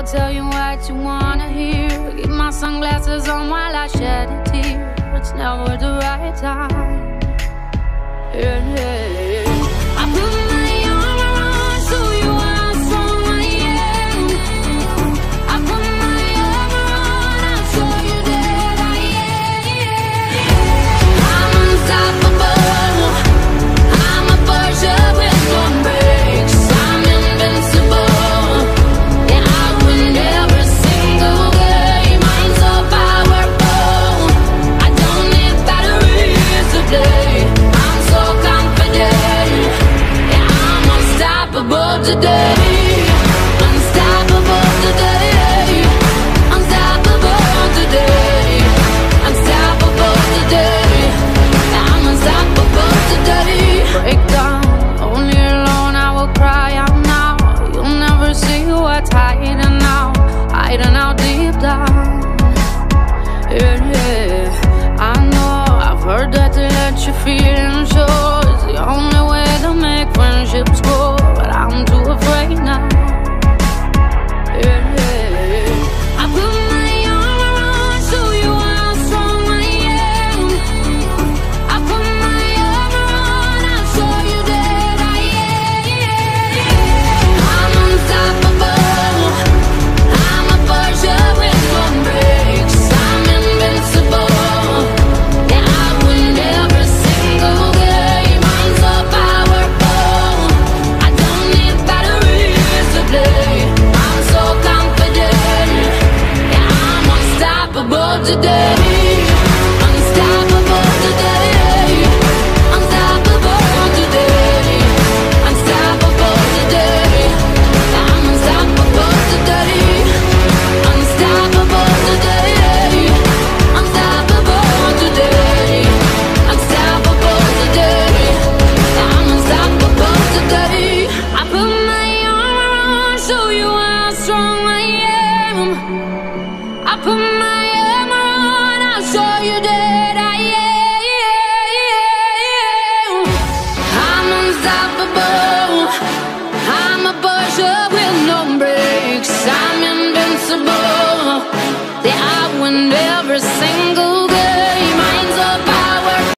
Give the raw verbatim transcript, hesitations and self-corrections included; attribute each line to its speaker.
Speaker 1: I'll tell you what you wanna hear. Keep my sunglasses on while I shed a tear. It's never the right time. Yeah, yeah, yeah. I put my arm around, show you how strong I am. I put my arm around, I'll show you that I am. I'm unstoppable. I'm a Porsche with no brakes. I'm invincible. Yeah, I win every single game. I'm so powerful. I don't need batteries today. I'm so confident. Yeah, I'm unstoppable today. Unstoppable today. Unstoppable today. Unstoppable today. Yeah, I'm unstoppable today. Break down, only alone I will cry out now. You'll never see what's hiding out, hiding out deep down. Yeah, yeah. I know, I've heard that to let your feelings show is the only way to make friendships grow, but I'm too afraid now. Yeah, yeah. I put my arm around, show you how strong I am. I put my arm around, I'll show you that I am. I'm unstoppable. I'm a Porsche with no brakes. I'm invincible. Yeah, I win every single game. I'm so powerful. I don't need batteries today. I'm so confident. Yeah, I'm unstoppable today. Unstoppable today. Unstoppable today. Unstoppable today. I'm unstoppable today. Unstoppable today. Unstoppable today. Unstoppable today. I'm unstoppable today. I put my arm around, show you how strong I am. I put my arm around, I'll show you that I am. I'm unstoppable. I'm a Porsche with no brakes. I'm invincible. Yeah, I win every single